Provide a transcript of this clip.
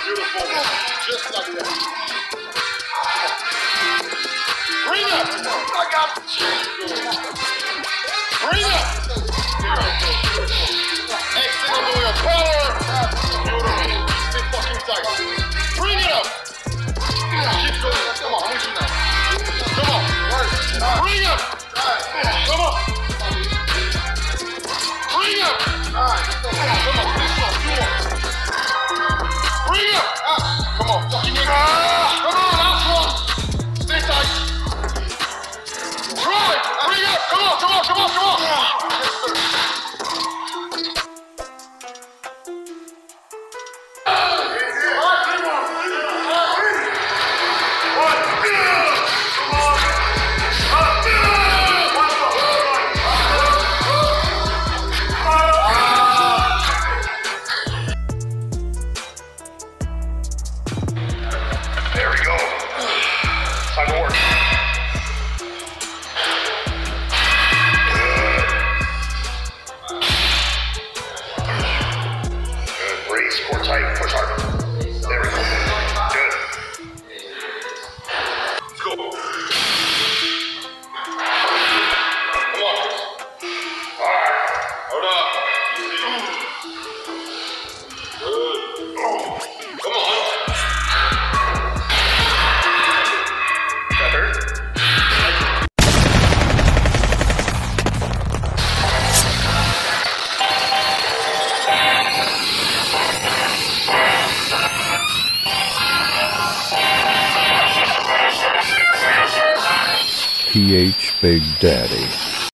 Beautiful. Just like that. Bring up. I got you. Bring up. Exit on the wheel. Power. Beautiful. Stay fucking tight. Bring it up. Keep going. Come on. I want you now. Come on. Bring up. Come on. Bring up. Come on. This one. Two more. Bring up. Come on. Fucking make it. Come on. Last one. Stay tight. Right. Bring up. Come on. Come on. Come on. Come on. PH Big Daddy.